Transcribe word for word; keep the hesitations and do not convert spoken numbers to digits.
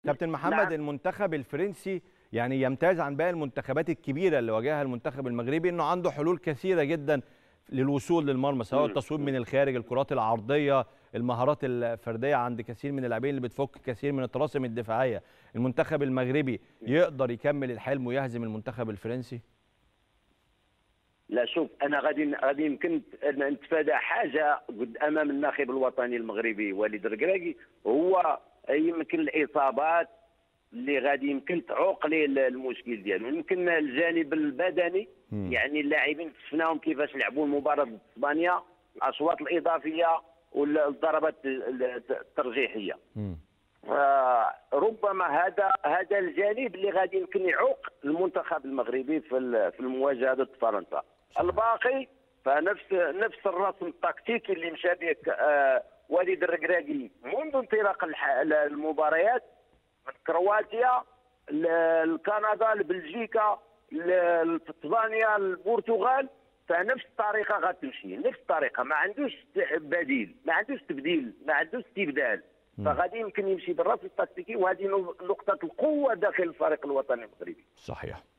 كابتن محمد، نعم. المنتخب الفرنسي يعني يمتاز عن باقي المنتخبات الكبيره اللي واجهها المنتخب المغربي انه عنده حلول كثيره جدا للوصول للمرمى، سواء مم. التصويب من الخارج، الكرات العرضيه، المهارات الفرديه عند كثير من اللاعبين اللي بتفك كثير من الطلاسم الدفاعيه. المنتخب المغربي يقدر يكمل الحلم ويهزم المنتخب الفرنسي؟ لا شوف، انا غادي غادي يمكن نتفادى حاجه قد امام الناخب الوطني المغربي وليد الركراكي، هو يمكن الاصابات اللي غادي يمكن تعوق ليه المشكل ديالو. يمكن الجانب البدني، مم. يعني اللاعبين شفناهم كيفاش لعبوا المباراه ضد اسبانيا، الاصوات الاضافيه والضربات الترجيحيه. مم. ربما هذا هذا الجانب اللي غادي يمكن يعوق المنتخب المغربي في في المواجهه ضد فرنسا. الباقي فنفس نفس الرسم التكتيكي اللي مشى به آه وليد الركراكي منذ انطلاق المباريات، من كرواتيا لكندا لبلجيكا لاسبانيا البرتغال، فنفس الطريقه غتمشي، نفس الطريقه، ما عندوش بديل، ما عندوش تبديل، ما عندوش استبدال. فغادي يمكن يمشي بالرسم التكتيكي، وهذه نقطه القوه داخل الفريق الوطني المغربي. صحيح.